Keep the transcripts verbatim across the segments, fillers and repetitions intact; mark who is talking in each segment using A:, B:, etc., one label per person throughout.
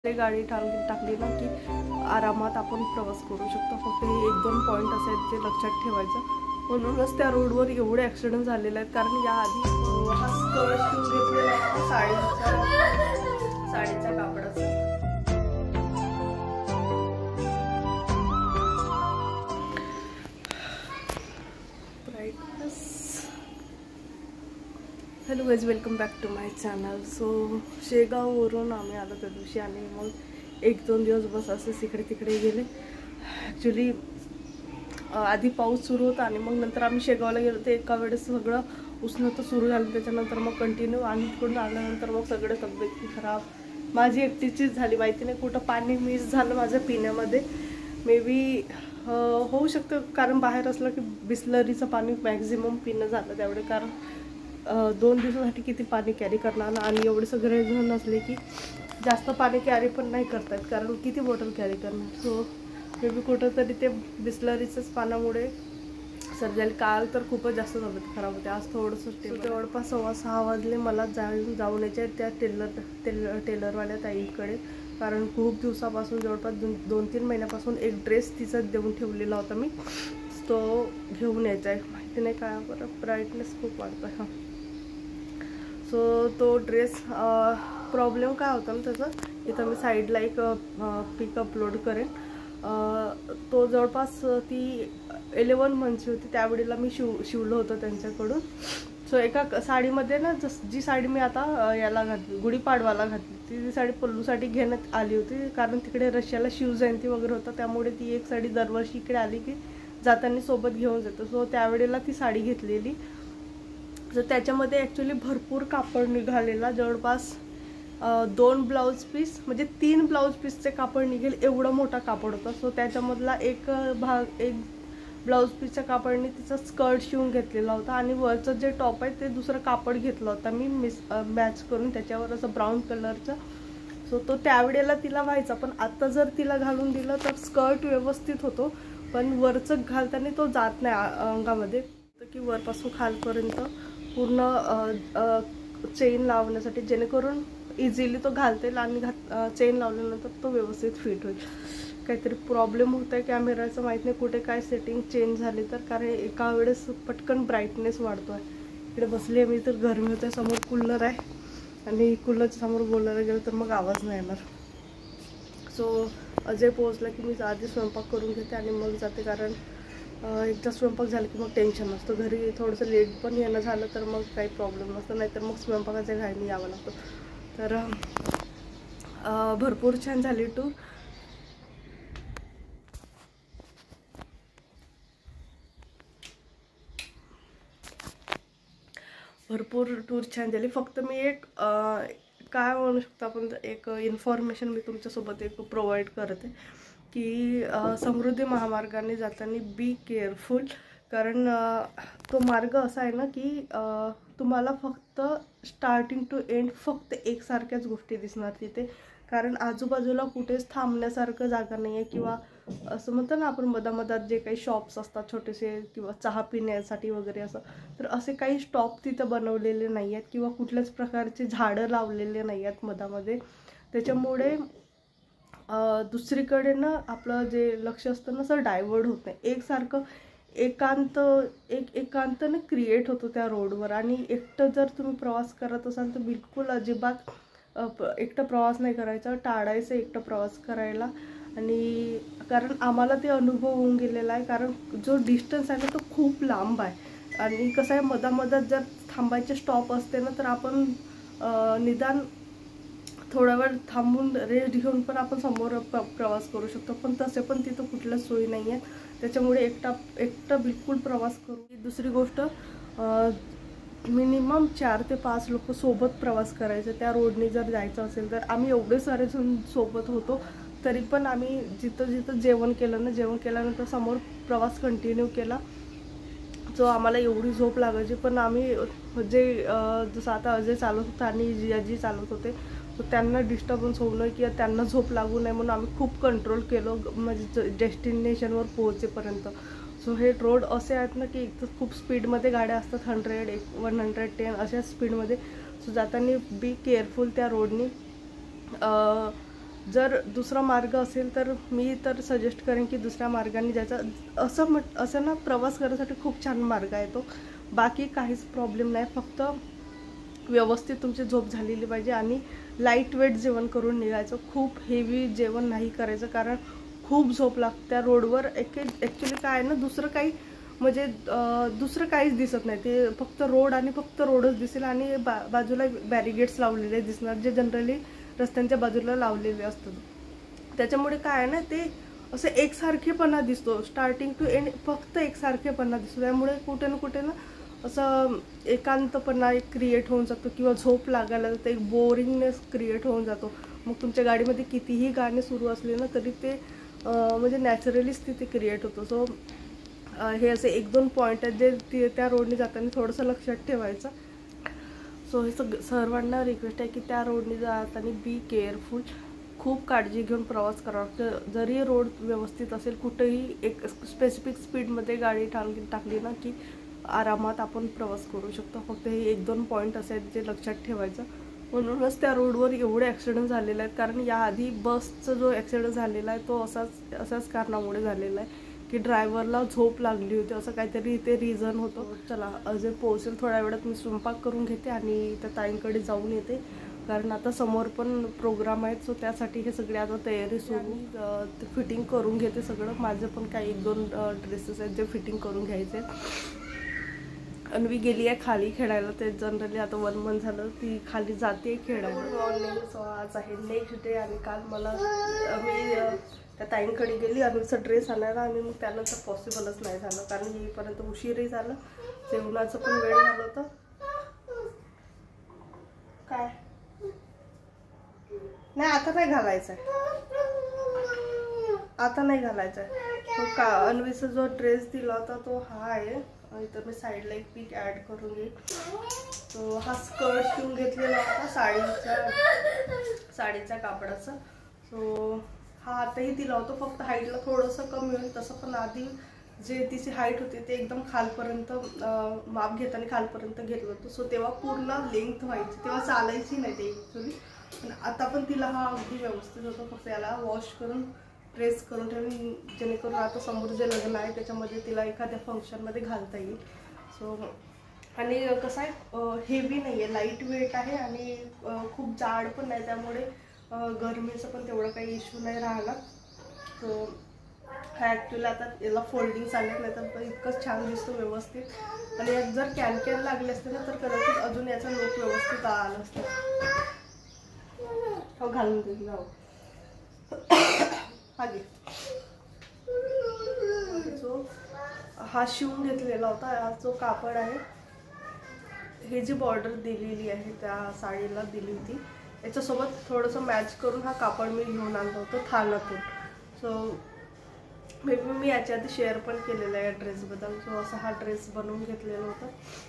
A: गाडी टाकली टाकली ना की आरामात आपण प्रवास करू शकतो. फक्त हे एक दोन पॉईंट असे आहेत जे लक्षात ठेवायचं. म्हणूनच त्या रोडवर एवढे ॲक्सिडेंट झालेले आहेत. कारण याआधी हा स्कर्ट शिवून घेतलेला आहे साडीचा साडीच्या कापडाचा. Brightness. Hello guys, welcome back to my channel. So शेगाववरून आम्ही आलो त्या दिवशी आणि मग एक दोन दिवस बस असेच इकडे तिकडे गेले. ॲक्च्युली आधी पाऊस सुरू होता आणि मग नंतर आम्ही शेगावला गेलो. ते एका वेळेस सगळं उष्णता सुरू झाली. त्याच्यानंतर मग कंटिन्यू आणि तिकडून आल्यानंतर मग सगळे तब्येत खराब. माझी एकटीचीच झाली. माहिती नाही कुठं पाणी मिस झालं माझ्या पिण्यामध्ये. मे बी होऊ शकतं कारण बाहेर असलं की बिस्लरीचं पाणी मॅक्झिमम पिणं झालं त्यावेळी. कारण दोन दिवसासाठी किती पाणी कॅरी करणार ना. आणि एवढे सगळे जण असले की जास्त पाणी कॅरी पण नाही करतात कारण किती बॉटल कॅरी करणार. सो मे बी कुठंतरी ते बिस्लरीचंच पाण्यामुळे सर्जायला. काल तर खूपच जास्त तब्येत खराब होते. आज थोडंसं जवळपास सव्वा सहा वाजले मला जाऊन जाऊन यायचे त्या टेलर टेलर टेलरवाल्या ताईकडे. कारण खूप दिवसापासून जवळपास दोन दोन तीन महिन्यापासून एक ड्रेस तिचा देऊन ठेवलेला होता मी. तो घेऊन यायचा आहे. माहिती नाही काय बरं ब्राईटनेस खूप वाढतो आहे. हां, सो तो ड्रेस प्रॉब्लेम काय होता ना त्याचं, इथं मी साईडला एक पिक अपलोड करेन. तो जवळपास ती इलेवन मंथची होती त्यावेळेला मी शिव शिवलं होतं त्यांच्याकडून. सो एका साडीमध्ये ना जस जी साडी मी आता याला घातली गुढीपाडवाला घातली ती साडी पल्लूसाठी घेण्यात आली होती. कारण तिकडे रशियाला शिवजयंती वगैरे होता त्यामुळे ती एक साडी दरवर्षी इकडे आली की जाताना सोबत घेऊन जातो. सो त्यावेळेला ती साडी घेतलेली. तर त्याच्यामध्ये ॲक्च्युली भरपूर कापड निघालेला. जवळपास दोन ब्लाऊज पीस म्हणजे तीन ब्लाऊज पीसचे कापड निघेल एवढा मोठा कापड होता. सो त्याच्यामधला एक भाग एक ब्लाऊज पीसच्या कापडने तिचा स्कर्ट शिवून घेतलेला होता. आणि वरचं जे टॉप आहे ते दुसरं कापड घेतलं होता मी मिस मॅच करून त्याच्यावर असं ब्राऊन कलरचं. सो तो त्यावेळेला तिला व्हायचा. पण आता जर तिला घालून दिलं तर स्कर्ट व्यवस्थित होतो पण वरचं घालताना तो जात नाही अंगामध्ये. तर की वरपासून खालपर्यंत पूर्ण चेन लावण्यासाठी जेणेकरून इझिली तो घालता येईल आणि घात चेन लावल्यानंतर तो व्यवस्थित फिट होईल. काहीतरी प्रॉब्लेम होत आहे कॅमेराचं माहीत नाही कुठे काय सेटिंग चेंज झाली तर. कारण एका वेळेस पटकन ब्राईटनेस वाढतो आहे. इकडे बसली आहे मी तर गरमी होते. समोर कूलर आहे आणि कूलरच्या समोर बोलायला गेलं तर मग आवाज नाही येणार. सो अजय पोहोचला की मी आधी स्वयंपाक करून घेते आणि मग जाते. कारण एकदा स्वयंपाक झाला की मग टेन्शन नसतं. घरी थोडंसं लेट पण येणं झालं तर मग काही प्रॉब्लेम नसतं. नाहीतर मग स्वयंपाकाच्या घाईने यावं लागतं. तर भरपूर छान झाली टूर. भरपूर टूर छान झाली. फक्त मी एक काय म्हणू शकतो आपण एक इन्फॉर्मेशन मी तुमच्यासोबत एक प्रोव्हाइड करते की समृद्धी महामार्गाने जाताना बी केअरफुल. कारण तो मार्ग असा आहे ना की तुम्हाला फक्त स्टार्टिंग टू एंड फक्त एकसारख्याच गोष्टी दिसणार तिथे. कारण आजूबाजूला कुठेच थांबण्यासारखं जागा नाही आहे. किंवा असं म्हणतो ना आपण मधामधात जे काही शॉप्स असतात छोटेसे किंवा चहा पिण्यासाठी वगैरे असं, तर असे काही स्टॉप तिथं बनवलेले नाही आहेत किंवा कुठल्याच प्रकारचे झाडं लावलेले नाही आहेत मधामध्ये. त्याच्यामुळे दुसरीकडे ना आपलं जे लक्ष असतं ना असं डायवर्ट होत नाही. एकसारखं एकांत एक एकांतनं क्रिएट होतो त्या रोडवर. आणि एकटं जर तुम्ही प्रवास करत असाल तर बिलकुल अजिबात एकटं प्रवास नाही करायचा. टाळायचं एकटं प्रवास करायला. आणि कारण आम्हाला ते अनुभव होऊन गेलेला आहे. कारण जो डिस्टन्स आहे ना तो खूप लांब आहे. आणि कसं आहे मधामधात जर थांबायचे स्टॉप असते ना तर आपण निदान थोडा वेळ थांबून रेस्ट घेऊन पण आपण समोर प्रवास करू शकतो. पण तसे पण तिथं कुठल्याच सोयी नाही आहेत. त्याच्यामुळे एकटा एकटं बिलकुल प्रवास करू. दुसरी गोष्ट मिनिमम चार ते पाच लोक सोबत प्रवास करायचे त्या रोडने जर जायचं असेल तर. आम्ही एवढे सारे जण सोबत होतो तरी पण आम्ही जिथं जिथं जेवण केलं ना जेवण केल्यानंतर समोर प्रवास कंटिन्यू केला. जो आम्हाला एवढी झोप लागायची पण आम्ही जे जसं आता अजय चालवत होता आणि जियाजी चालवत होते तर त्यांना डिस्टर्बन्स होऊ नये किंवा त्यांना झोप लागू नये म्हणून आम्ही खूप कंट्रोल केलं म्हणजे डेस्टिनेशनवर पोहोचेपर्यंत. सो हे रोड असे आहेत ना की एक तर खूप स्पीडमध्ये गाड्या असतात. हंड्रेड एक वन हंड्रेड टेन अशा स्पीडमध्ये. सो जाताना बी केअरफुल त्या रोडनी. जर दुसरा मार्ग असेल तर मी तर सजेस्ट करेन की दुसऱ्या मार्गाने जायचा. असं म्हट असं ना प्रवास करण्यासाठी खूप छान मार्ग आहे तो. बाकी काहीच प्रॉब्लेम नाही, फक्त व्यवस्थित तुमची झोप झालेली पाहिजे आणि लाईट वेट जेवण करून निघायचं. खूप हेवी जेवण नाही करायचं, कारण खूप झोप लागते त्या रोडवर. एक ॲक्च्युली काय आहे ना, दुसरं काही म्हणजे दुसरं काहीच दिसत नाही, ते फक्त रोड आणि फक्त रोडच दिसेल आणि बा बाजूला बॅरिगेड्स लावलेले दिसणार, जे जनरली रस्त्यांच्या बाजूला लावलेले असतात. त्याच्यामुळे काय आहे ना, ते असं एकसारखेपणा दिसतो, स्टार्टिंग टू एंड फक्त एकसारखेपणा दिसतो. त्यामुळे कुठे ना कुठे ना असं एकांतपणा एक क्रिएट होऊन जातो किंवा झोप लागायला जातं, एक बोरिंगनेस क्रिएट होऊन जातो. मग तुमच्या गाडीमध्ये कितीही गाणे सुरू असले ना तरी ते म्हणजे नॅचरलीच तिथे क्रिएट होतो. सो हे असे एक दोन पॉईंट आहेत जे त्या रोडने जाताना थोडंसं लक्षात ठेवायचं. सो हे सग सर्वांना रिक्वेस्ट आहे की त्या रोडने जाताना बी केअरफुल, खूप काळजी घेऊन प्रवास करावा. जरी रोड व्यवस्थित असेल, कुठेही एक स्पेसिफिक स्पीडमध्ये गाडी टाकली टाकली ना की आरामात आपण प्रवास करू शकतो. फक्त हे एक दोन पॉईंट असे आहेत जे लक्षात ठेवायचं. म्हणूनच त्या रोडवर एवढे ॲक्सिडेंट झालेले आहेत, कारण याआधी बसचा जो ॲक्सिडेंट झालेला आहे तो असाच असाच कारणामुळे झालेला आहे की ड्रायव्हरला झोप लागली होती, असं काहीतरी इथे रिझन होतं. चला जे पोहोचेल थोड्या वेळात मी स्वयंपाक करून घेते आणि त्या ताईंकडे जाऊन येते, कारण आता समोर पण प्रोग्राम आहेत. सो त्यासाठी हे सगळे आता तयारी सुरू, फिटिंग करून घेते सगळं. माझं पण काही एक दोन ड्रेसेस आहेत जे फिटिंग करून घ्यायचे. अन्वी गेली आहे खाली खेळायला, ते जनरली आता वन मंथ झालं ती खाली जाते खेळायला. मॉर्निंग सो आज आहे नेक्स्ट डे आणि काल मला मी त्या ताईंकडे गेली अन्वीचा ड्रेस आणायला आणि मग त्यानंतर पॉसिबलच नाही झालं, कारण येईपर्यंत उशीरही झालं, जेवणाचं पण वेळ झालं होतं. काय नाही आता नाही घालायचं आहे, आता नाही घालायचा आहे. तो का अन्वीचा जो ड्रेस दिला होता तो हा आहे. इथं मी साईडला एक पीक ॲड करून घेईन. तो हा स्कर्ट शिवून घेतलेला होता साडीच्या साडीच्या कापडाचा. सो हा आताही दिला होता, फक्त हाईटला थोडंसं कमी होईल. तसं पण आधी जे तिची हाईट होती ते एकदम खालपर्यंत माप घेताना खालपर्यंत घेतलं होतं. सो तेव्हा पूर्ण लेंथ व्हायची, तेव्हा चालायची नाही ते ॲक्च्युली. पण आता पण तिला हा अगदी व्यवस्थित होतो. फक्त याला वॉश करून प्रेस करून ठेवून, जेणेकरून आता समोर जे लग्न आहे त्याच्यामध्ये तिला एखाद्या फंक्शनमध्ये घालता येईल. सो आणि कसं आहे, हेवी नाही आहे, लाईट वेट आहे आणि खूप जाड पण नाही, त्यामुळे गरमीचं पण तेवढं काही इश्यू नाही राहिला. सो हा ॲक्च्युली आता याला फोल्डिंग चालेल नाही तर इतकंच छान दिसतो व्यवस्थित. आणि यात जर कॅन कॅन लागले असते ना तर कदाचित अजून याचा लूक व्यवस्थित आला असतं. हो घालून देईल हो हागे. जो हा शिवून घेतलेला होता, हा जो कापड आहे, हे जी बॉर्डर दिलेली आहे त्या साडीला दिली होती, याच्यासोबत थोडंसं मॅच करून हा कापड मी घेऊन आणलं होतं थानातून. सो मे बी मी याच्या आधी शेअर पण केलेलं आहे या ड्रेसबद्दल. सो असा हा ड्रेस बनवून घेतलेला होता.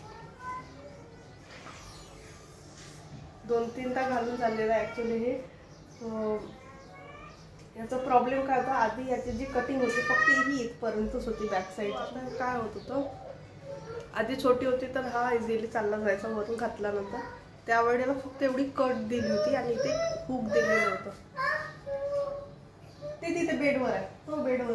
A: दोन तीनदा घालून झालेलं आहे ॲक्च्युली हे. सो याचा प्रॉब्लेम काय होता, आधी याची जी कटिंग होती फक्त ही इथपर्यंतच होती बॅक साईड. काय होत होतं, आधी छोटी होती तर हा इझिली चालला जायचा वरून घातल्यानंतर. त्यावेळेला फक्त एवढी कट दिली होती आणि ते हुक दिलेलं होतं. ते तिथे बेडवर आहे, तो बेडवर.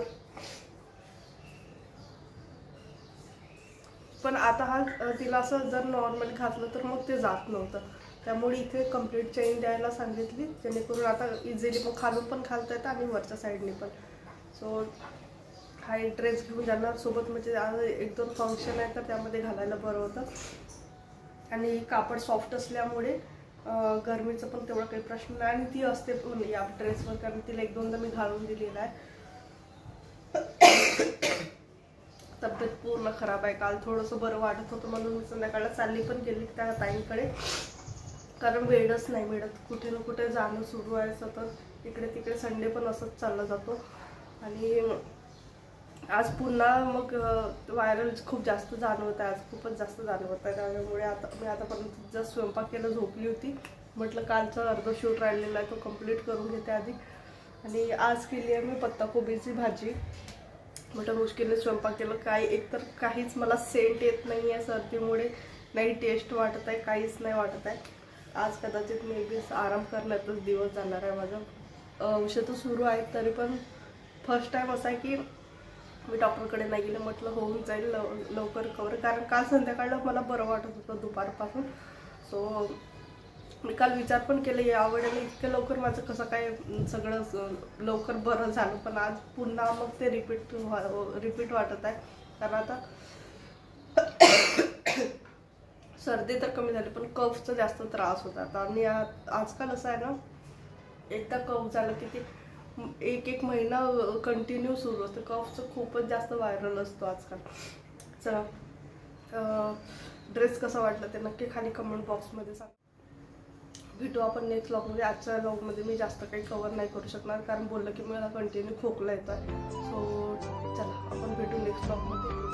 A: पण आता हा तिला असं जर नॉर्मल घातलं तर मग ते जात नव्हतं, त्यामुळे इथे कंप्लीट चेन द्यायला सांगितली, जेणेकरून आता इझिली मग खालून पण घालता येतं आणि वरच्या साईडने पण. सो हा एक ड्रेस घेऊन जाणार सोबत, म्हणजे एक दोन फंक्शन आहे तर त्यामध्ये घालायला बरं होतं. आणि कापड सॉफ्ट असल्यामुळे गरमीचं पण तेवढा काही प्रश्न नाही. आणि ती असते पण या ड्रेसवर, कारण तिला एक दोनदा मी घालून दिलेला आहे. तब्येत पूर्ण खराब आहे. काल थोडंसं बरं वाटत होतं म्हणून मी संध्याकाळला चालली पण गेली त्या ताईंकडे, कारण वेळच नाही मिळत. कुठे ना कुठे जाणं सुरू आहे सतत, इकडे तिकडे. संडे पण असंच चालला जातो. आणि आज पुन्हा मग व्हायरल खूप जास्त जाणवत आहे, आज खूपच जास्त जाणवत आहे. त्यामुळे आता मी आतापर्यंत जस्ट स्वयंपाक केला, झोपली होती. म्हटलं कालचा अर्ध शूट राहिलेला आहे तो कंप्लीट करून घेते आधी. आणि आज केली आहे मी पत्ताकोबीची भाजी. म्हटलं मुश्किलने स्वयंपाक केलं. काय एकतर काहीच मला सेंट येत नाही आहे सर्दीमुळे, नाही टेस्ट वाटत आहे, काहीच नाही वाटत आहे. आज कदाचित मे बी आराम करण्यातच दिवस जाणार आहे माझा. औषधं सुरू आहेत, तरी पण फर्स्ट टाईम असा आहे की मी डॉक्टरकडे नाही गेले. म्हटलं होऊन जाईल लव लवकर रिकवर, कारण काल संध्याकाळला मला बरं वाटत होतं दुपारपासून. सो मी काल विचार पण केले यावेळेला इतकं लवकर माझं कसं काय सगळं लवकर बरं झालं, पण आज पुन्हा मग ते रिपीट रिपीट वाटत आहे. कारण आता सर्दी तर कमी झाली, पण कफचा जास्त त्रास होता आता. आणि आजकाल असं आहे ना, एकदा कफ झालं की ते एक एक महिना कंटिन्यू सुरू असतं. कफचं खूपच जास्त व्हायरल असतो आजकाल. चला, ड्रेस कसा वाटला ते नक्की खाली कमेंट बॉक्समध्ये सांग. भेटू आपण नेक्स्ट व्लॉगमध्ये. आजच्या व्लॉगमध्ये मी जास्त काही कवर नाही करू शकणार, कारण बोललं की मला कंटिन्यू खोकला येतो आहे. सो चला, आपण भेटू नेक्स्ट व्लॉगमध्ये.